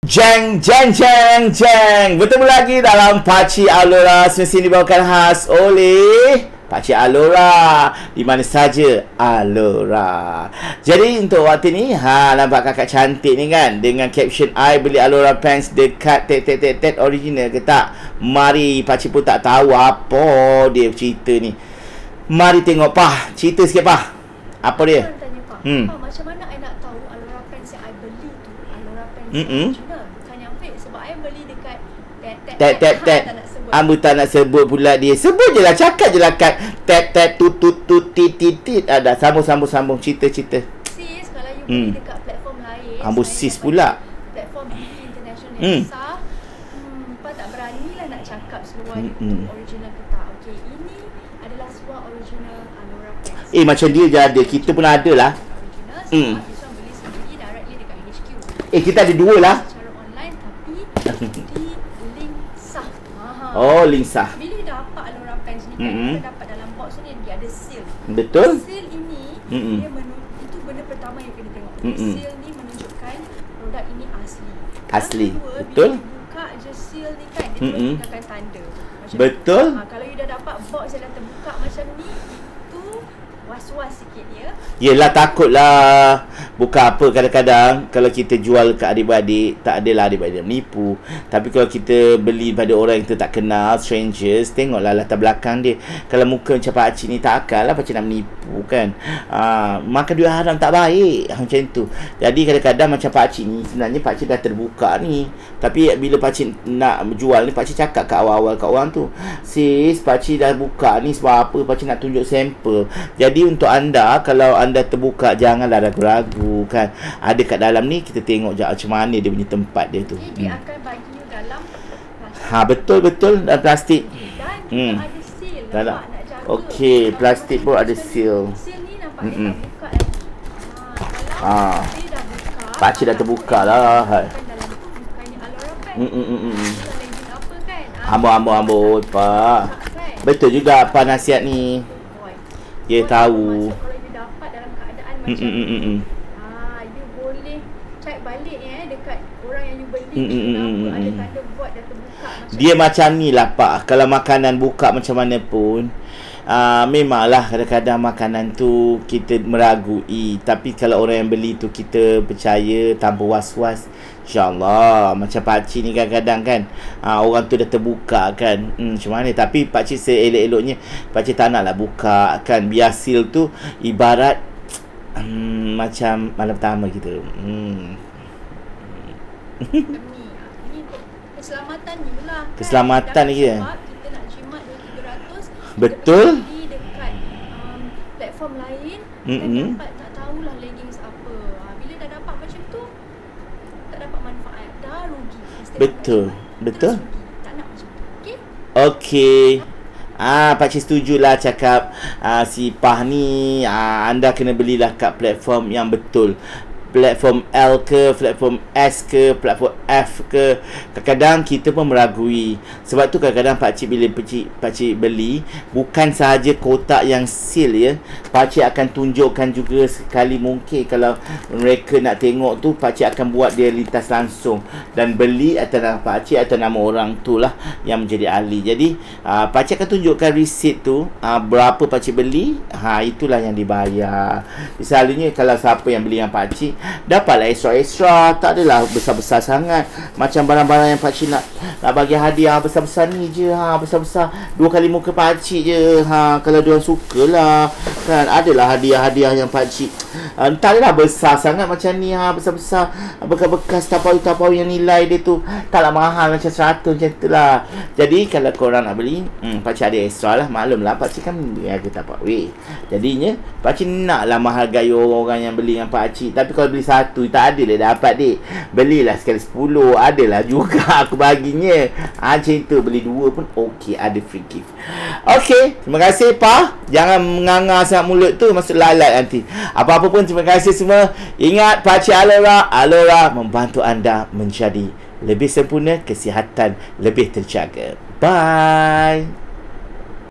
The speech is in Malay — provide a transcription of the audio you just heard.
Jeng, jeng, jeng, jeng. Bertemu lagi dalam Pakcik Alora. Semestinya dibawakan khas oleh Pakcik Alora. Di mana saja Alora. Jadi untuk waktu ni, nampak kakak cantik ni kan, dengan caption I beli Alora pants dekat original ke tak? Mari, Pakcik pun tak tahu apa dia cerita ni. Mari tengok Pah. Cerita sikit Pah. Apa dia? Macam mana I nak tahu Alora pants yang I beli tu Alora pants original, bukan yang fake. Sebab I beli dekat Ambu tak nak sebut pula dia. Sebut je lah, cakap je lah kat tit. Ada sambung cerita. Sis, kalau you beli dekat platform lain, Ambu sis pula platform international yang besar, Pak tak beranilah nak cakap seluar itu original ke tak. Okay, ini adalah seluar original Alora pants. Macam dia je ada, kita pun ada lah. Sebab Yusof beli sendiri directly dekat HQ. Kita ada dua lah. Secara online tapi di link sah. Oh, link sah. Bila kita dapat Alora pants ni kan, kita dapat dalam box ni dia ada seal. Betul. Seal ini dia itu benda pertama yang kena tengok. Seal ni menunjukkan produk ini asli. Asli. Kedua, Betul. Bila buka je seal ni kan, dia tinggalkan tanda. Macam betul. Kalau you dah dapat box yang dah terbuka macam ni, itu was-was sikit ya. Yelah, takutlah. Bukan apa, kadang-kadang kalau kita jual ke adik-beradik, tak adalah adik-beradik menipu. Tapi kalau kita beli pada orang yang kita tak kenal, strangers, tengoklah latar belakang dia. Kalau muka macam pakcik ni, tak akan lah pakcik nak menipu kan. Makan duit haram tak baik, macam tu. Jadi kadang-kadang macam pakcik ni, sebenarnya pakcik dah terbuka ni. Tapi bila pakcik nak jual ni, pakcik cakap kat awal-awal kat orang tu, sis, pakcik dah buka ni sebab apa? Pakcik nak tunjuk sampel. Jadi untuk anda, kalau anda terbuka, janganlah ragu-ragu kan. Ada kat dalam ni, kita tengok je macam mana dia punya tempat dia tu. Dia akan bagi you dalam plastik. Betul dalam plastik. Dan ada seal. Dalam. Nak jaga. Okey, plastik pun ada seal. Seal ni nampak dia tak buka lagi. Kalau dia dah buka, pakcik dah terbuka lah. Dalam tu bukannya Alora pants. Legend apa kan? Amboi Pak. Betul juga apa nasihat ni. Dia tahu. Kalau you dapat dalam keadaan macam you boleh check balik dekat orang yang you beli kenapa ada tanda void dah terbuka macam dia macam ni lah Pak. Kalau makanan buka macam mana pun, memanglah kadang-kadang makanan tu kita meragui. Tapi kalau orang yang beli tu kita percaya tanpa was-was, InsyaAllah. Macam pakcik ni kadang-kadang kan, orang tu dah terbuka kan, macam mana. Tapi pakcik seelok-eloknya, pakcik tak naklah buka kan. Biar seal tu ibarat macam malam pertama kita. ni untuk keselamatan you lah kan? Keselamatan ni ya. Kita nak jimat 200-300. Betul. Kita beli dekat platform lain, dan dapat tak tahulah leggings apa. Bila dah dapat macam tu, tak dapat manfaat, dah rugi. Betul. Tak nak macam tu. Okey. Pakcik setujulah cakap si Pah ni. Anda kena belilah kat platform yang betul. Platform L ke, platform S ke, platform F ke. Kadang-kadang kita pun meragui. Sebab tu kadang-kadang pakcik bila pakcik beli, bukan sahaja kotak yang seal ya, pakcik akan tunjukkan juga sekali mungkin. Kalau mereka nak tengok tu, pakcik akan buat dia lintas langsung dan beli atas nama pakcik atau nama orang tu lah yang menjadi ahli. Jadi pakcik akan tunjukkan receipt tu, berapa pakcik beli, itulah yang dibayar. Misalnya kalau siapa yang beli yang pakcik, dapatlah extra. Tak adalah besar-besar sangat. Macam barang-barang yang pakcik nak bagi hadiah, besar-besar ni je. Besar-besar 2 kali muka pakcik je. Kalau diorang sukalah kan. Adalah hadiah-hadiah yang pakcik tak adalah besar sangat macam ni. Besar-besar bekas-bekas tapau-tapau yang nilai dia tu taklah mahal macam 100 macam tu lah. Jadi kalau korang nak beli, pakcik ada extra lah. Maklumlah pakcik kan niaga tapak weh. Jadinya pakcik naklah menghargai orang-orang yang beli dengan pakcik. Tapi kalau beli satu, tak ada lah dapat dik. Belilah sekali 10, adalah juga aku baginya. Macam tu. Beli 2 pun okey, ada free gift. Okey, terima kasih Pah. Jangan menganga sangat mulut tu, masuk lalat nanti. Apa-apa pun terima kasih semua. Ingat Pakcik Alora membantu anda menjadi lebih sempurna, kesihatan lebih terjaga. Bye.